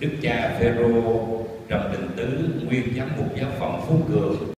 Đức cha Phêrô Trần Đình Tứ, nguyên giám mục giáo phận Phú Cường